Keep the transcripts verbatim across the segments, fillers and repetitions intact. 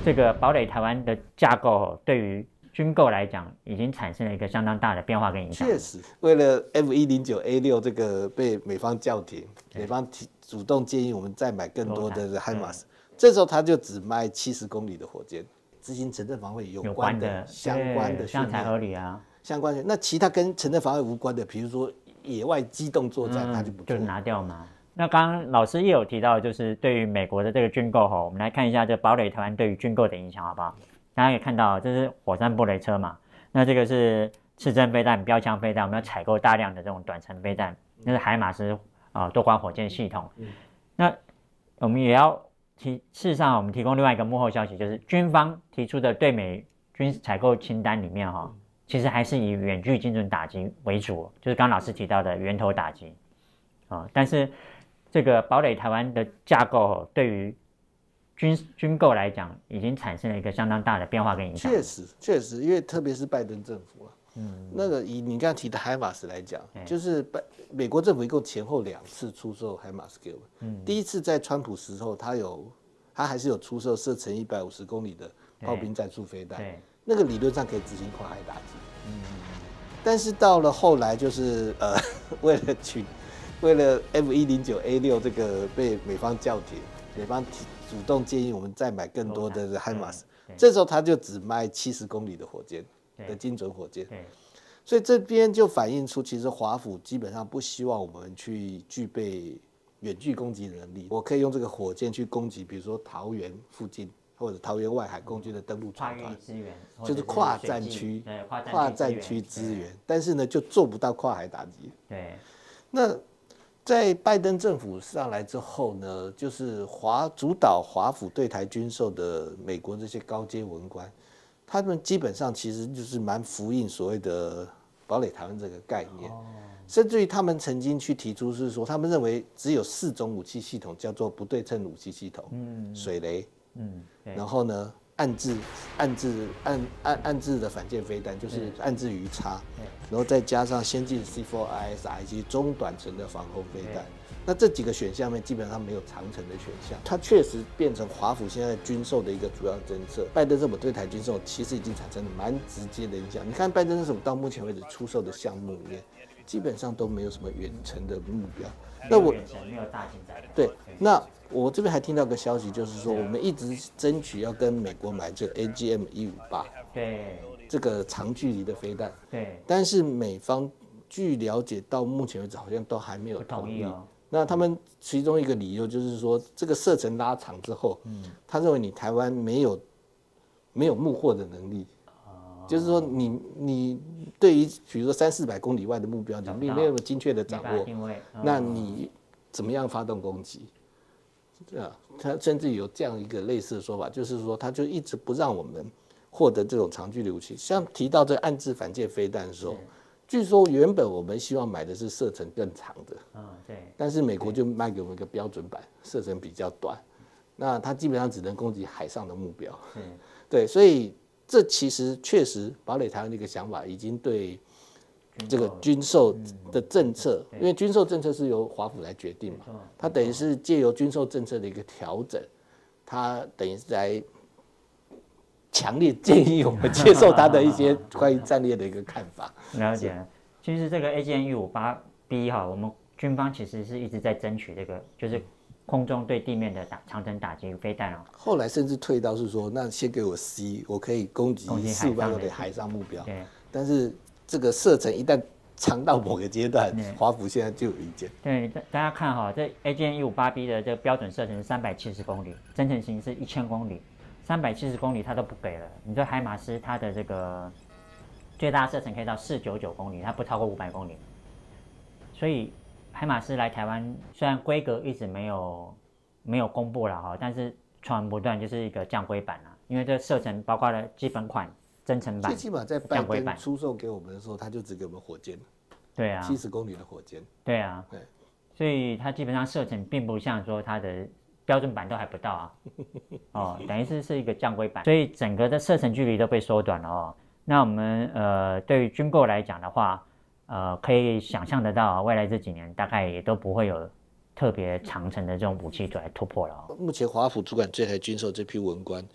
这个堡垒台湾的架构对于军购来讲，已经产生了一个相当大的变化跟影响。 确实，为了 F 一零九 A 六这个被美方叫停，美方提主动建议我们再买更多的海马斯，这时候他就只卖七十公里的火箭，执行城镇防卫有关的相关的训练， 这样才合理啊。 相关的那其他跟城镇防卫无关的，比如说野外机动作战， 嗯、 他就不就拿掉嘛。那刚刚老师也有提到，就是对于美国的这个军购哈，我们来看一下这堡垒台湾对于军购的影响，好不好？大家可以看到，这是火山布雷车嘛，那这个是刺针飞弹、标枪飞弹，我们要采购大量的这种短程飞弹，那是海马斯啊、呃、多管火箭系统。那我们也要提，事实上我们提供另外一个幕后消息，就是军方提出的对美军采购清单里面哈、哦，其实还是以远距精准打击为主，就是刚刚老师提到的源头打击啊、哦，但是这个堡垒台湾的架构对于军军购来讲，已经产生了一个相当大的变化跟影响。 确实，确实，因为特别是拜登政府啊，嗯，那个以你刚刚提的海马斯来讲，就是美国政府一共前后两次出售海马斯给我们。嗯，第一次在川普时候，他有他还是有出售射程一百五十公里的炮兵战术飞弹，那个理论上可以执行跨海打击。嗯，但是到了后来，就是呃，为了取。为了 F 一零九 A 六这个被美方叫停，美方提主动建议我们再买更多的海马斯，这时候他就只卖七十公里的火箭的精准火箭，所以这边就反映出其实华府基本上不希望我们去具备远距攻击能力。我可以用这个火箭去攻击，比如说桃园附近或者桃园外海共军的登陆船团，就是跨战区、跨战区支援，但是呢就做不到跨海打击。 对， 那。在拜登政府上来之后呢，就是华主导华府对台军售的美国这些高阶文官，他们基本上其实就是蛮符应所谓的堡垒台湾这个概念，哦、甚至于他们曾经去提出是说，他们认为只有四种武器系统叫做不对称武器系统，嗯，水雷，嗯，然后呢暗制暗制暗暗暗制的反舰飞弹，就是暗制鱼叉，然后再加上先进 C 四 I S R 以及中短程的防空飞弹。那这几个选项面基本上没有长程的选项，它确实变成华府现在军售的一个主要政策。拜登政府对台军售其实已经产生了蛮直接的影响。你看拜登政府到目前为止出售的项目里面，基本上都没有什么远程的目标。 那我没有大型载对，那我这边还听到个消息，就是说我们一直争取要跟美国买这个 A G M 一五八， 对， 这个长距离的飞弹， 对， 但是美方据了解到目前为止好像都还没有同意。 哦、 那他们其中一个理由就是说，这个射程拉长之后，嗯，他认为你台湾没有没有目获的能力。就是说你，你你对于比如说三四百公里外的目标，你没有那么精确的掌握，那你怎么样发动攻击？啊，他甚至有这样一个类似的说法，就是说他就一直不让我们获得这种长距离武器。像提到这暗制反舰飞弹的时候，据说原本我们希望买的是射程更长的，嗯，对，但是美国就卖给我们一个标准版，射程比较短，那它基本上只能攻击海上的目标，嗯，对，所以。这其实确实，堡垒台湾的一个想法已经对这个军售的政策，因为军售政策是由华府来决定嘛，它等于是借由军售政策的一个调整，它等于是在强烈建议我们接受他的一些关于战略的一个看法。 了解，其实这个 A G M 一五八 B 哈，我们军方其实是一直在争取这个，就是。空中对地面的打长程打击飞弹哦， 后来甚至退到是说，那先给我 C， 我可以攻击四五百公里海上目标。对，但是这个射程一旦长到某个阶段，华府现在就有意见。 对，大家看哈、哦，这 A G M 一五八 B 的这个标准射程是三百七十公里，增程型是一千公里，三百七十公里它都不给了。你说海马斯它的这个最大射程可以到四百九十九公里，它不超过五百公里，所以。海马斯来台湾，虽然规格一直没有没有公布了哈，但是传闻不断，就是一个降规版啊。因为这射程包括了基本款、增程版、 最起码在拜登出售给我们的时候，他就只给我们火箭， 对啊， 七十公里的火箭， 对啊，对，所以它基本上射程并不像说它的标准版都还不到啊，哦，等于是是一个降规版，所以整个的射程距离都被缩短了哦。那我们呃对于军购来讲的话。呃，可以想象得到，未来这几年大概也都不会有特别长程的这种武器来突破了、哦。 目前华府主管这台军售这批文官，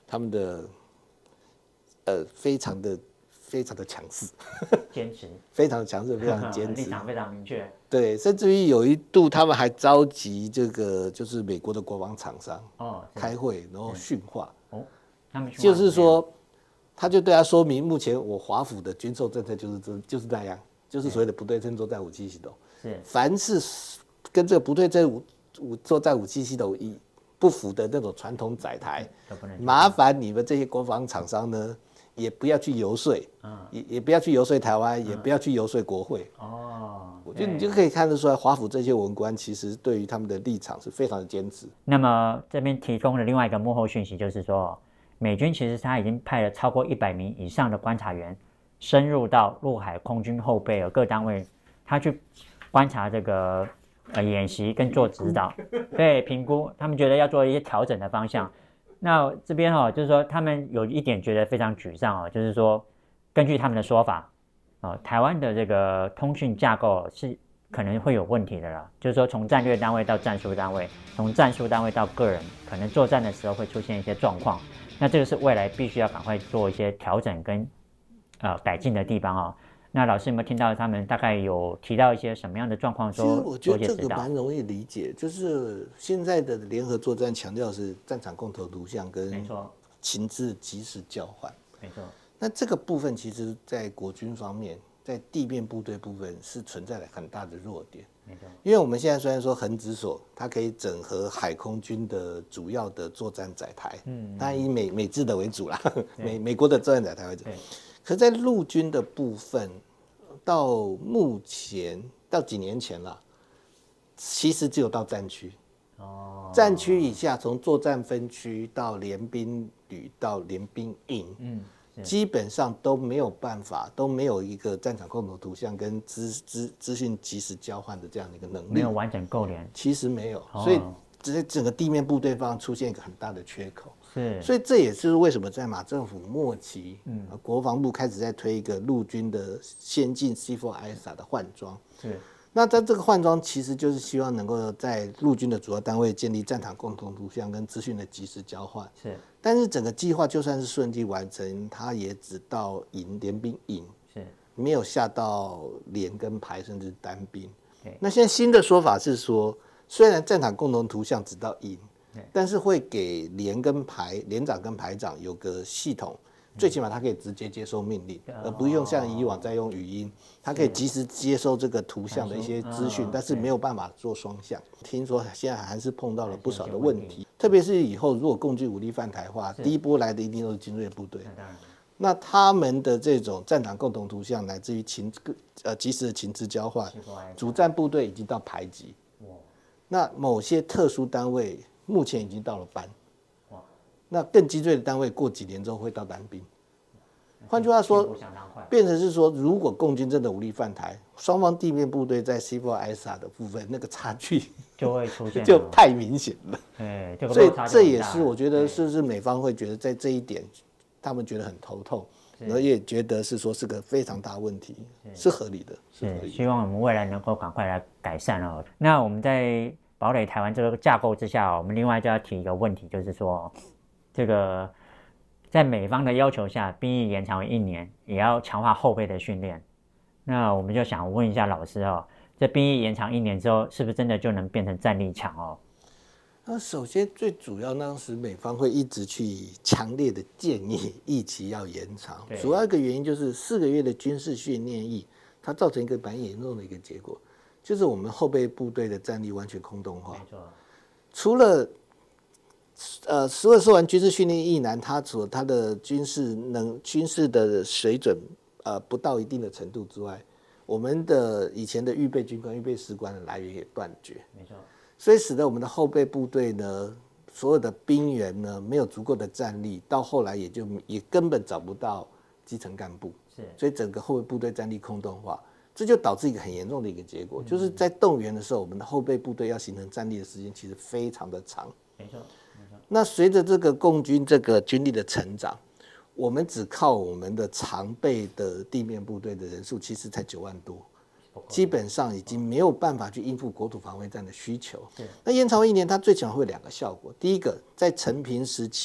他们的呃非常的非常的强势， 坚持， 非常的强势，非常的坚持， 立场非常明确。 对，甚至于有一度他们还召集这个就是美国的国防厂商哦开会，然后训话。 哦，他们就是说，他就对他说明，目前我华府的军售政策就是这就是那样，就是所谓的不对称作战武器系统。 是， 凡是跟这个不对称武武作战武器系统一不符的那种传统载台，麻烦你们这些国防厂商呢，也不要去游说，嗯、也也不要去游说台湾，嗯、也不要去游说国会。哦，我觉得你就可以看得出来，华府这些文官其实对于他们的立场是非常的坚持。 那么这边提供了另外一个幕后讯息，就是说，美军其实他已经派了超过一百名以上的观察员，深入到陆海空军后备各单位，他去观察这个呃演习跟做指导，对评估，他们觉得要做一些调整的方向。那这边哈、哦，就是说他们有一点觉得非常沮丧哦，就是说根据他们的说法，哦，台湾的这个通讯架构是可能会有问题的啦，就是说从战略单位到战术单位，从战术单位到个人，可能作战的时候会出现一些状况。那这个是未来必须要赶快做一些调整跟呃改进的地方哦。那老师有没有听到他们大概有提到一些什么样的状况？说其实我觉得这个蛮容易理解，就是现在的联合作战强调的是战场共同图像跟情资及时交换。 没错。 那这个部分其实，在国军方面，在地面部队部分是存在了很大的弱点。没错。因为我们现在虽然说横指所它可以整合海空军的主要的作战载台，嗯，当然以美美制的为主啦，美美国的作战载台为主。可是在陆军的部分，到目前到几年前了，其实只有到战区。哦。战区以下，从作战分区到联兵旅到联兵营，嗯，基本上都没有办法，都没有一个战场共同图像跟资资资讯及时交换的这样的一个能力， 没有完整构联， 其实没有，哦、所以这整个地面部队方出现一个很大的缺口。 是， 所以这也是为什么在马政府末期，嗯，国防部开始在推一个陆军的先进 C 四 I S A 的换装。是，那在这个换装其实就是希望能够在陆军的主要单位建立战场共同图像跟资讯的及时交换。是，但是整个计划就算是顺利完成，它也只到营联兵营，是，没有下到连跟排甚至单兵。那现在新的说法是说，虽然战场共同图像只到营，但是会给连跟排连长跟排长有个系统，最起码他可以直接接收命令，而不用像以往再用语音，他可以及时接收这个图像的一些资讯，但是没有办法做双向。听说现在还是碰到了不少的问题，特别是以后如果共军武力泛台化，第一波来的一定都是精锐部队，那他们的这种战场共同图像乃至于情呃及时的情资交换，主战部队已经到排级，那某些特殊单位目前已经到了班，那更精锐的单位过几年之后会到单兵。换句话说，变成是说，如果共军真的武力犯台，双方地面部队在 C 四 I S A 的部分那个差距就会出现， 就太明显了。 哎， 所以这也是我觉得是不是美方会觉得在这一点，他们觉得很头痛，然后也觉得是说是个非常大问题，是合理的。 是，希望我们未来能够赶快来改善哦。那我们在堡垒台湾这个架构之下，我们另外就要提一个问题，就是说，这个在美方的要求下，兵役延长为一年，也要强化后备的训练。那我们就想问一下老师哦，这兵役延长一年之后，是不是真的就能变成战力强哦？ 那首先最主要，当时美方会一直去强烈的建议役期要延长，主要一个原因就是四个月的军事训练役，它造成一个蛮严重的一个结果。就是我们后备部队的战力完全空洞化，没错。除了呃，所有受完军事训练役男，他所他的军事能军事的水准呃不到一定的程度之外，我们的以前的预备军官、预备士官的来源也断绝，没错。所以使得我们的后备部队呢，所有的兵员呢没有足够的战力，到后来也就也根本找不到基层干部，是。所以整个后备部队战力空洞化。这就导致一个很严重的一个结果，就是在动员的时候，我们的后备部队要形成战力的时间其实非常的长。没错，没错。那随着这个共军这个军力的成长，我们只靠我们的常备的地面部队的人数，其实才九万多，基本上已经没有办法去应付国土防卫战的需求。那延长一年，它最起码会有两个效果。第一个，在陈平时期，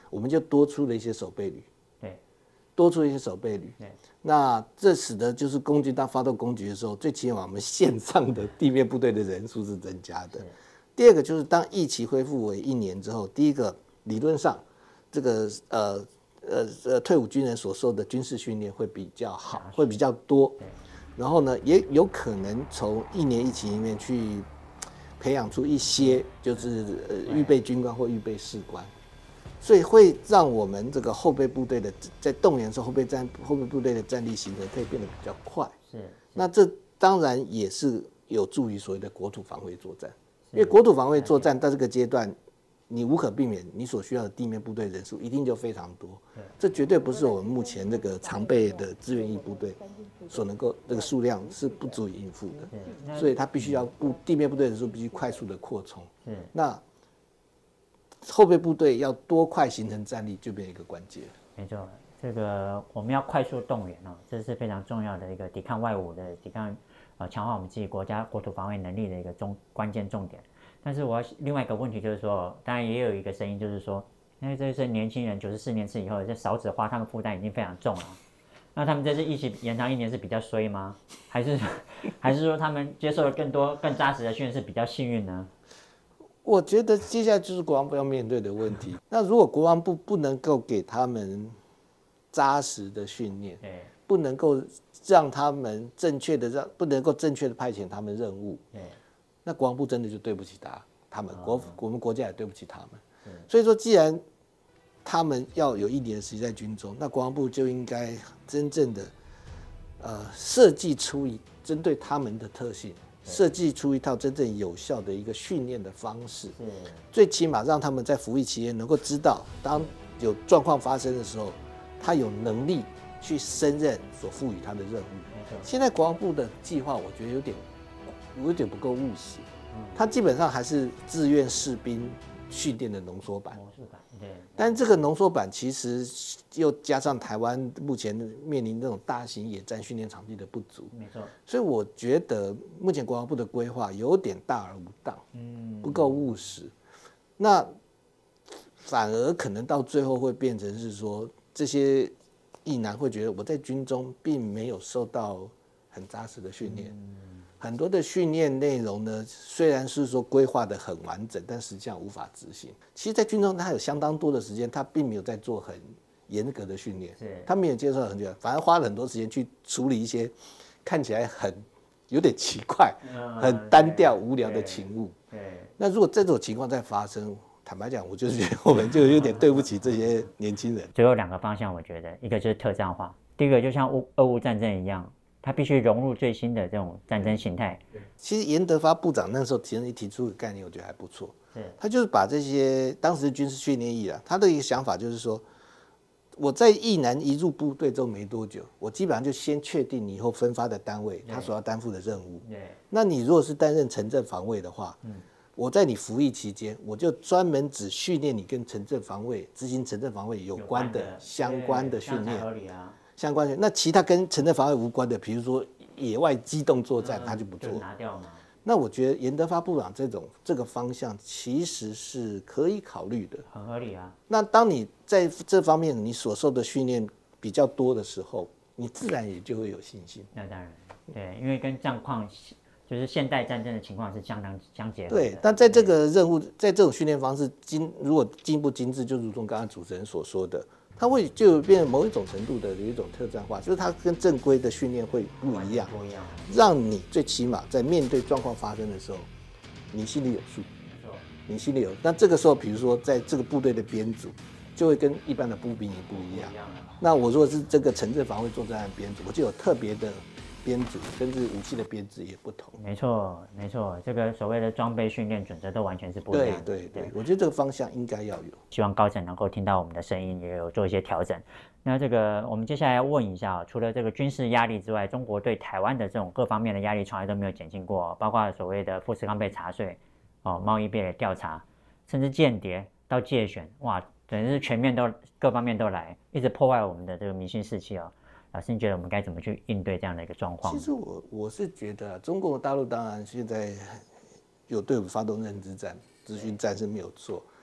我们就多出了一些守备旅， 对， 多出一些守备旅。 对， 那这使得就是共军当发动攻击的时候，最起码我们线上的地面部队的人数是增加的。第二个就是当役期恢复为一年之后，第一个理论上这个呃呃呃退伍军人所受的军事训练会比较好，会比较多。然后呢，也有可能从一年一期里面去培养出一些就是呃预备军官或预备士官，所以会让我们这个后备部队的在动员的时候，后备战后备部队的战力形成可以变得比较快。是，那这当然也是有助于所谓的国土防卫作战，因为国土防卫作战到这个阶段，你无可避免，你所需要的地面部队人数一定就非常多，这绝对不是我们目前这个常备的志愿役部队所能够这个数量是不足以应付的，所以它必须要部地面部队人数必须快速的扩充。那后备部队要多快形成战力，就变成一个关键。 没错，这个我们要快速动员哦，这是非常重要的一个抵抗外侮的抵抗，呃，强化我们自己国家国土防卫能力的一个重关键重点。但是我要另外一个问题就是说，当然也有一个声音就是说，因为这些年轻人九十四年次以后，这少子化他们负担已经非常重了，那他们这次一起延长一年是比较衰吗？还是还是说他们接受了更多更扎实的训练是比较幸运呢？ 我觉得接下来就是国防部要面对的问题。那如果国防部不能够给他们扎实的训练，不能够让他们正确的让不能够正确的派遣他们任务，那国防部真的就对不起他他们国我们国家也对不起他们。所以说，既然他们要有一年的时间在军中，那国防部就应该真正的呃设计出一针对他们的特性，设计出一套真正有效的一个训练的方式，最起码让他们在服役期间能够知道，当有状况发生的时候，他有能力去胜任所赋予他的任务。现在国防部的计划，我觉得有点有点不够务实，他基本上还是志愿士兵训练的浓缩版。对，但这个浓缩版其实又加上台湾目前面临这种大型野战训练场地的不足，没错，所以我觉得目前国防部的规划有点大而无当，嗯，不够务实。那反而可能到最后会变成是说，这些役男会觉得我在军中并没有受到很扎实的训练。嗯，很多的训练内容呢，虽然是说规划的很完整，但实际上无法执行。其实，在军中他有相当多的时间，他并没有在做很严格的训练，他没有接受很久，反而花了很多时间去处理一些看起来很有点奇怪、嗯、很单调、无聊的勤务。那如果这种情况再发生，坦白讲，我就觉得我们就有点对不起这些年轻人。 最后两个方向，我觉得一个就是特战化，第一个就像乌俄乌战争一样。他必须融入最新的这种战争形态。 其实严德发部长那时候其实提出的概念，我觉得还不错。他就是把这些当时军事训练役啊，他的一个想法就是说，我在役男一入部队之后没多久，我基本上就先确定你以后分发的单位他所要担负的任务。那你如果是担任城镇防卫的话，嗯、我在你服役期间，我就专门只训练你跟城镇防卫、执行城镇防卫有关的相关的训练。相关的那其他跟城镇防卫无关的，比如说野外机动作战，他就不做。拿掉嘛。那我觉得严德发部长这种这个方向其实是可以考虑的， 很合理啊。 那当你在这方面你所受的训练比较多的时候，你自然也就会有信心。 那当然，对，因为跟战况就是现代战争的情况是相当相结合的。 对，但在这个任务，在这种训练方式精如果进一步精致，就如同刚刚主持人所说的。它会就变成某一种程度的有一种特战化，就是它跟正规的训练会不一样，让你最起码在面对状况发生的时候，你心里有数，你心里有。那这个时候，比如说在这个部队的编组，就会跟一般的步兵营不一样。那我如果是这个城镇防卫作战的编组，我就有特别的编组，甚至武器的编制也不同。 没错，没错，这个所谓的装备训练准则都完全是不一样的。 对对 对, 对，我觉得这个方向应该要有。 希望高层能够听到我们的声音，也有做一些调整。那这个我们接下来要问一下，除了这个军事压力之外，中国对台湾的这种各方面的压力从来都没有减轻过，包括所谓的富士康被查税、哦贸易被调查，甚至间谍到介选，哇，等于是全面都各方面都来，一直破坏我们的这个民心士气哦。老师，你觉得我们该怎么去应对这样的一个状况？ 其实我我是觉得、啊，中国大陆当然现在有对我们发动认知战、资讯战是没有错，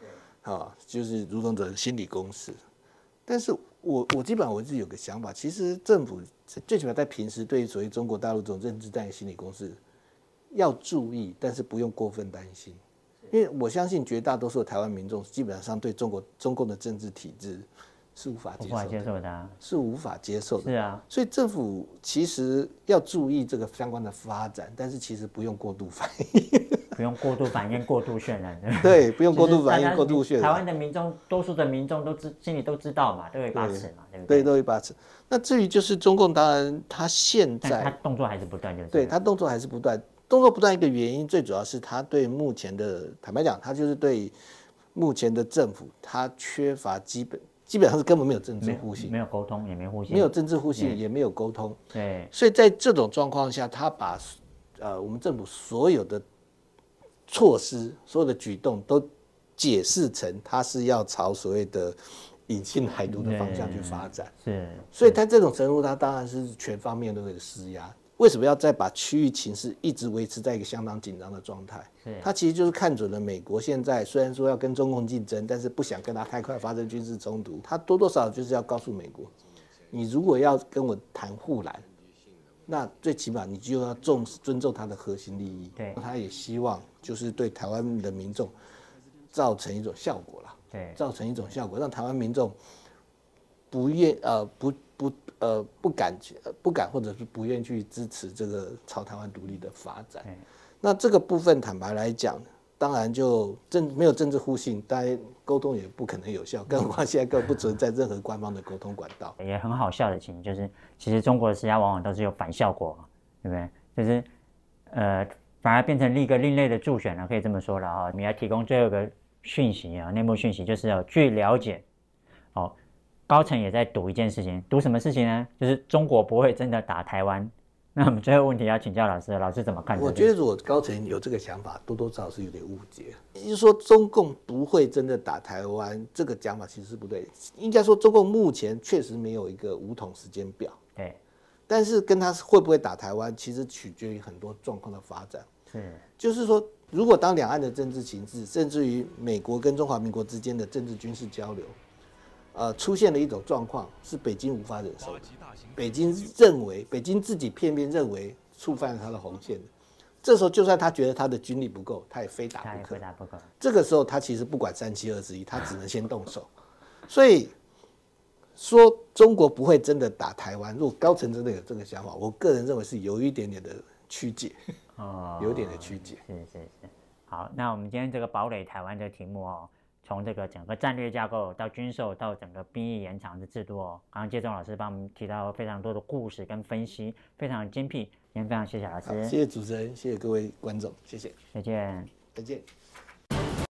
啊，就是如同者心理攻势。但是我我基本上我一直有个想法，其实政府最起码在平时对于所谓中国大陆这种认知战的心理攻势要注意，但是不用过分担心，因为我相信绝大多数的台湾民众基本上对中国中共的政治体制是无法接受的， 无法接受的、啊， 是无法接受的。 是啊， 所以政府其实要注意这个相关的发展，但是其实不用过度反应， 不用过度反应、过度渲染。 对，不用过度反应、过度渲染。 台湾的民众，多数的民众都知心里都知道嘛，都有一把尺嘛，对不对？ 对，都有一把尺。那至于就是中共，当然他现在他动作还是不断，就是对他动作还是不断，动作不断一个原因，最主要是他对目前的，坦白讲，他就是对目前的政府，他缺乏基本。基本上是根本没有政治互信， 没有沟通，也没互信， 没有政治互信，也没有沟通。 对， 所以在这种状况下，他把呃我们政府所有的措施、所有的举动都解释成他是要朝所谓的引进海独的方向去发展。 是， 所以他这种程度，他当然是全方面都会施压。为什么要再把区域情势一直维持在一个相当紧张的状态？他其实就是看准了美国现在虽然说要跟中共竞争，但是不想跟他太快发生军事冲突。他多多少少就是要告诉美国，你如果要跟我谈护栏，那最起码你就要重视尊重他的核心利益。 对， 他也希望就是对台湾的民众造成一种效果啦， 对， 造成一种效果，让台湾民众不愿呃不不呃不敢不敢或者是不愿去支持这个朝台湾独立的发展。那这个部分坦白来讲，当然就政没有政治互信，当然沟通也不可能有效，更何况现在更不存在任何官方的沟通管道。 也很好笑的情形就是，其实中国的施压往往都是有反效果，对不对？就是呃反而变成一个另类的助选了，可以这么说了哈。你来提供最后一个讯息啊，内幕讯息就是哦，据了解，哦。高层也在赌一件事情，赌什么事情呢？就是中国不会真的打台湾。那我们最后问题要请教老师，老师怎么看？ 我觉得如果高层有这个想法，多多少少是有点误解。也就是说，中共不会真的打台湾，这个讲法其实是不对。应该说，中共目前确实没有一个武统时间表。 对。 但是跟他会不会打台湾，其实取决于很多状况的发展。 是。就是说，如果当两岸的政治情势，甚至于美国跟中华民国之间的政治军事交流，呃，出现了一种状况，是北京无法忍受的。北京认为，北京自己片面认为触犯了他的红线的，这时候就算他觉得他的军力不够，他也非打不可。 不可这个时候他其实不管三七二十一，他只能先动手。所以说中国不会真的打台湾，如果高层真的有这个想法，我个人认为是有一点点的曲解，哦，有一点的曲解。 是是是。好，那我们今天这个堡垒台湾的题目哦。从这个整个战略架构到军售到整个兵役延长的制度哦，刚刚介仲老师帮我们提到非常多的故事跟分析，非常精辟。今天非常谢谢老师， 谢谢主持人，谢谢各位观众，谢谢， 再见， 再见。